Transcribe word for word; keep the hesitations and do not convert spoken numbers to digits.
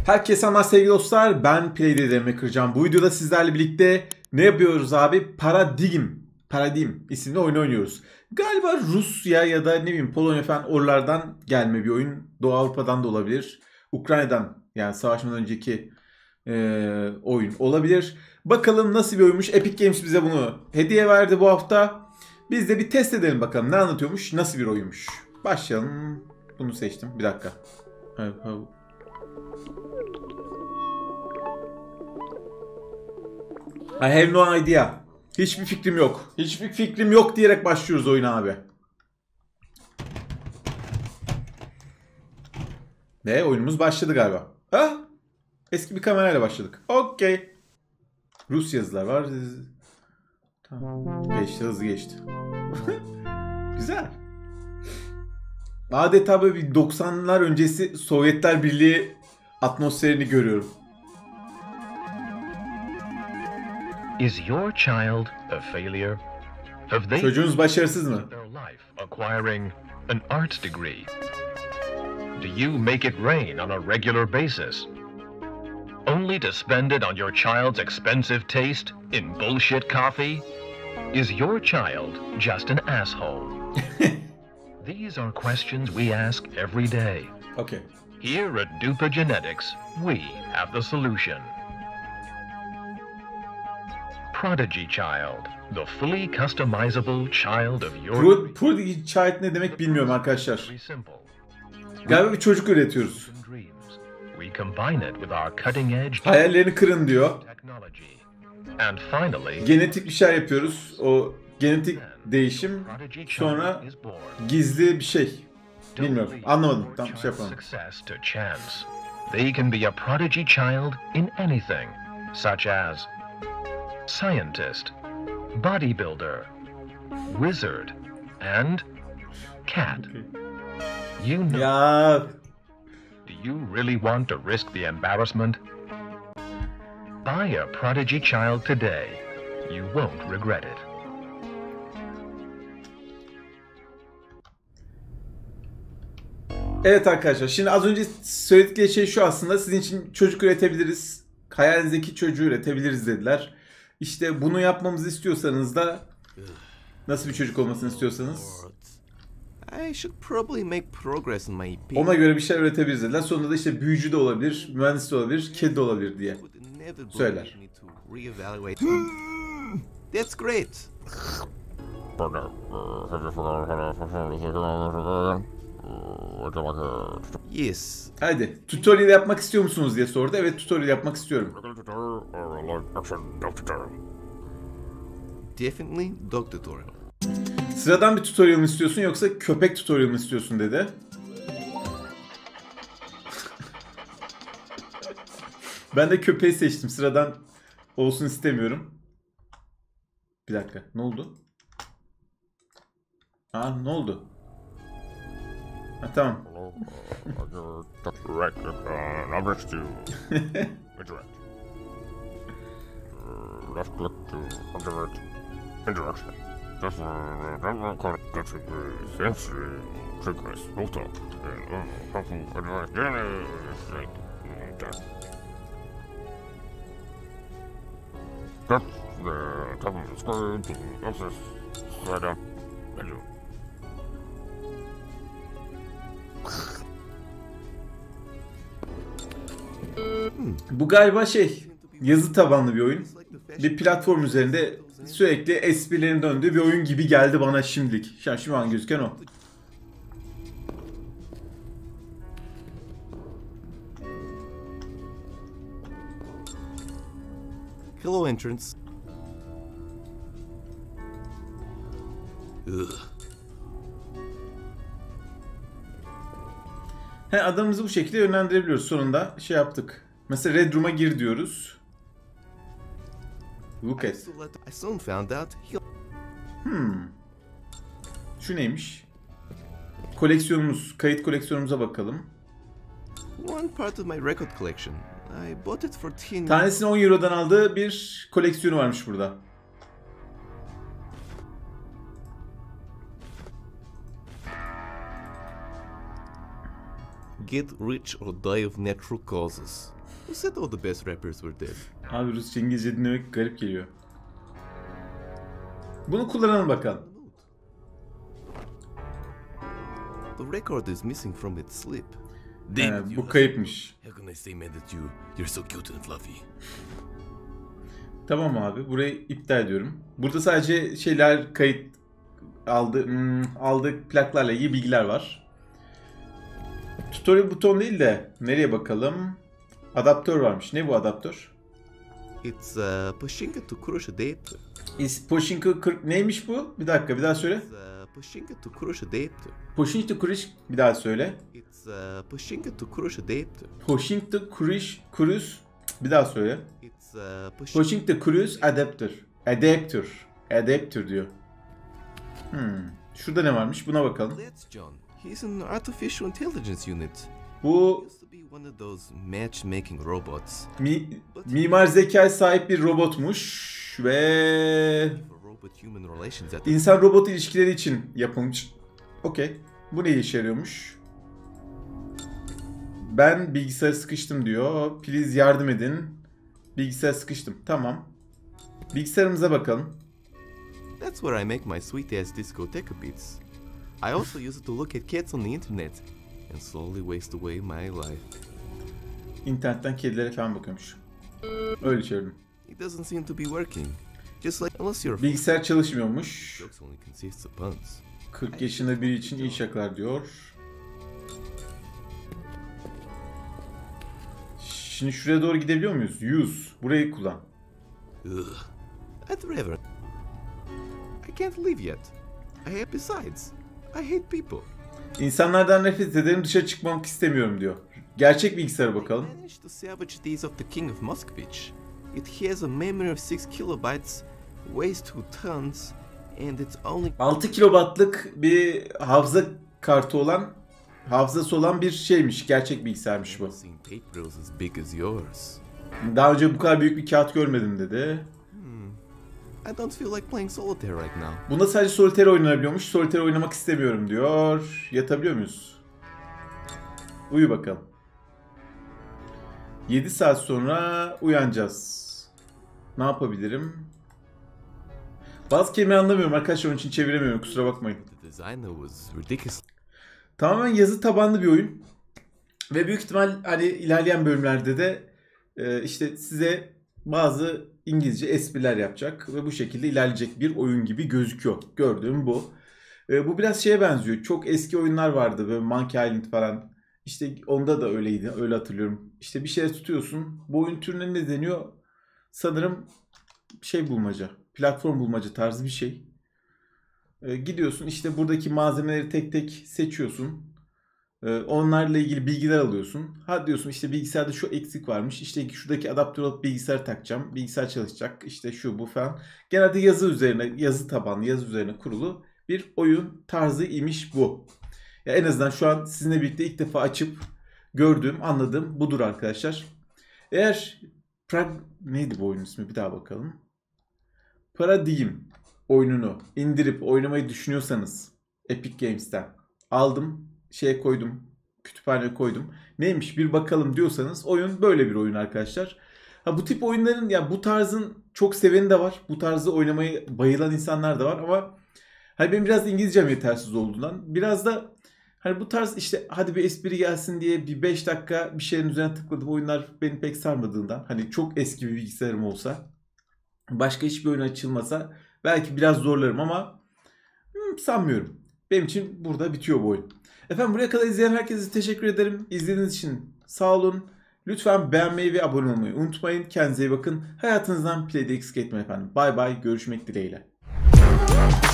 Herkese selamlar sevgili dostlar. Ben Playdead'imi kıracağım. Bu videoda sizlerle birlikte ne yapıyoruz abi? Paradigm. Paradigm isimli oyunu oynuyoruz. Galiba Rusya ya da ne bileyim Polonya falan oralardan gelme bir oyun. Doğu Avrupa'dan da olabilir. Ukrayna'dan yani savaşmadan önceki e, oyun olabilir. Bakalım nasıl bir oyunmuş. Epic Games bize bunu hediye verdi bu hafta. Biz de bir test edelim bakalım ne anlatıyormuş, nasıl bir oyunmuş. Başlayalım. Bunu seçtim. Bir dakika. I have no idea. Hiçbir fikrim yok. Hiçbir fikrim yok diyerek başlıyoruz oyuna abi. Ve oyunumuz başladı galiba. Ha? Eski bir kamerayla başladık. Okey. Rus yazılar var. Tamam. Geçti, hızlı geçti. Güzel. Adeta böyle bir doksanlar öncesi Sovyetler Birliği atmosferini görüyorum. Is your child a failure? Have they Çocuğunuz başarısız mı? their life acquiring an arts degree? Do you make it rain on a regular basis? Only to spend it on your child's expensive taste in bullshit coffee? Is your child just an asshole? These are questions we ask every day. Okay. Here at Dupa Genetics, we have the solution. Prodigy Child, the fully customizable child of your Pro, Prodigy Child ne demek bilmiyorum arkadaşlar. Galiba bir çocuk üretiyoruz. We combine it with our cutting edge Hayallerini kırın diyor. technology. And finally, Genetik bir şey yapıyoruz. O genetik değişim sonra gizli bir şey. Bilmiyorum. Anlamadım. Tam bir şey yapamadım. success to chance. They can be a prodigy child in anything, such as scientist, bodybuilder, wizard, and cat. You know, Ya do you really want to risk the embarrassment? Buy a prodigy child today. You won't regret it. evet arkadaşlar. Şimdi az önce söyledikleri şey şu aslında. Sizin için çocuk üretebiliriz. Hayalinizdeki çocuğu üretebiliriz dediler. İşte bunu yapmamızı istiyorsanız da nasıl bir çocuk olmasını istiyorsanız I should probably make progress in my ona göre bir şey üretebiliriz dediler. Sonunda da işte büyücü de olabilir, mühendis de olabilir, kedi de olabilir diye söyler. That's great. Yes. Hadi tutorial yapmak istiyor musunuz diye sordu. Evet, tutorial yapmak istiyorum. Definitely dog tutorial. Sıradan bir tutorial mı istiyorsun yoksa köpek tutorial mı istiyorsun dedi. Ben de köpeği seçtim. Sıradan olsun istemiyorum. Bir dakika. Ne oldu? Aa, ne oldu? Ha, tamam. Left click to interact. Interaction. That's that's sensory triggers both up. How to interact. That's the top of the screen to access setup menu. Bu galiba şey, yazı tabanlı bir oyun. Bir platform üzerinde sürekli esprilerin döndüğü bir oyun gibi geldi bana şimdilik. Şu an, şu an gözüken o. Hello, entrance. Ugh. He, adamımızı bu şekilde yönlendirebiliyoruz. Sonunda şey yaptık. Mesela Red Room'a gir diyoruz. Look at. I soon found out he Hmm. Şu neymiş? Koleksiyonumuz, kayıt koleksiyonumuza bakalım. one part of my record collection. I bought it for ten. Tanesini on Euro'dan aldığı bir koleksiyonu varmış burada. Get rich or die of natural causes. Who said all the best rappers were dead? Abi Rusça İngilizce dinlemek garip geliyor. Bunu kullanalım bakalım. The record is missing from its slip. Ee, bu kayıpmış. How can I say man that you you're so cute and fluffy? Tamam abi, burayı iptal ediyorum. Burada sadece şeyler kayıt aldı, hmm, aldık plaklarla ilgili bilgiler var. Tutorial buton değil de nereye bakalım? Adaptör varmış. Ne bu adaptör? It's a Pachinko to Kurosh adapter. Is Pachinko kırk neymiş bu? Bir dakika, bir daha söyle. It's a Pachinko to Kurosh adapter. Pachinko Kuruş, bir daha söyle. It's a Pachinko to Kurosh adapter. Pachinko Kuruş, Kuruş, bir daha söyle. It's a Pachinko Kuruş adaptör. Adaptör. Adaptör diyor. Hmm. Şurada ne varmış? Buna bakalım. That's John. He's an artificial intelligence unit. Bu Used to be one of those matchmaking robots. mi, mimar zekaya sahip bir robotmuş ve For robot-human relations at the insan robot ilişkileri için yapılmış. Okey. Bu ne işe yarıyormuş? Ben bilgisayara sıkıştım diyor. Please yardım edin. Bilgisayara sıkıştım. Tamam. Bilgisayarımıza bakalım. That's where I make my sweet ass discoteca beats. I also use it to look at cats on the internet and slowly waste away my life. İnternetten kedilere falan bakıyormuş. Öyle çevirdim. It doesn't seem to be working. Just like unless you're Bilgisayar çalışmıyormuş. jokes only consists of puns. kırk yaşında biri için iyi şakalar diyor. Şimdi şuraya doğru gidebiliyor muyuz? Use. Burayı kullan. Ugh. I'd rather. I can't leave yet. I have besides. I hate people. İnsanlardan nefret ederim, dışarı çıkmak istemiyorum diyor. Gerçek bilgisayara bakalım. I managed to salvage these of the King of Muscovich. It has a memory of six kilobytes, weighs two tons, and it's only altı kilobaytlık bir hafıza kartı olan, hafızası olan bir şeymiş. Gerçek bilgisayarmış bu. I've seen paper rolls as big as yours. Daha önce bu kadar büyük bir kağıt görmedim dedi. I don't feel like playing solitaire right now. Bunda sadece solitaire oynanabiliyormuş. Solitaire oynamak istemiyorum diyor. Yatabiliyor muyuz? Uyu bakalım. yedi saat sonra uyanacağız. Ne yapabilirim? Bazı kelimeyi anlamıyorum arkadaşlar, onun için çeviremiyorum, kusura bakmayın. The designer was ridiculous. Tamamen yazı tabanlı bir oyun. Ve büyük ihtimal hani ilerleyen bölümlerde de e, işte size bazı İngilizce espriler yapacak ve bu şekilde ilerleyecek bir oyun gibi gözüküyor. Gördüğüm bu. E, bu biraz şeye benziyor. Çok eski oyunlar vardı böyle Monkey Island falan. İşte onda da öyleydi. Öyle hatırlıyorum. İşte bir şey tutuyorsun. Bu oyun türüne ne deniyor? Sanırım şey bulmaca. Platform bulmaca tarzı bir şey. E, gidiyorsun işte buradaki malzemeleri tek tek seçiyorsun. E, onlarla ilgili bilgiler alıyorsun. Ha diyorsun işte bilgisayarda şu eksik varmış. İşte şuradaki adaptör alıp bilgisayar takacağım. Bilgisayar çalışacak. İşte şu bu falan. Genelde yazı üzerine, yazı tabanlı, yazı üzerine kurulu bir oyun tarzı imiş bu. Ya en azından şu an sizinle birlikte ilk defa açıp gördüğüm, anladığım budur arkadaşlar. Eğer Prag... neydi bu oyunun ismi? Bir daha bakalım. Paradigm oyununu indirip oynamayı düşünüyorsanız Epic Games'ten aldım, şeye koydum, kütüphaneye koydum. Neymiş bir bakalım diyorsanız oyun böyle bir oyun arkadaşlar. Ha, bu tip oyunların ya bu tarzın çok seveni de var. Bu tarzı oynamayı bayılan insanlar da var ama hani benim biraz İngilizcem yetersiz olduğundan biraz da hani bu tarz işte hadi bir espri gelsin diye bir beş dakika bir şeyin üzerine tıkladım, oyunlar beni pek sarmadığından, hani çok eski bir bilgisayarım olsa, başka hiçbir oyun açılmasa belki biraz zorlarım ama hmm, sanmıyorum. Benim için burada bitiyor bu oyun. Efendim buraya kadar izleyen herkese teşekkür ederim. İzlediğiniz için sağ olun. Lütfen beğenmeyi ve abone olmayı unutmayın. Kendinize iyi bakın. Hayatınızdan play'de eksik etmeyin efendim. Bay bay. Görüşmek dileğiyle.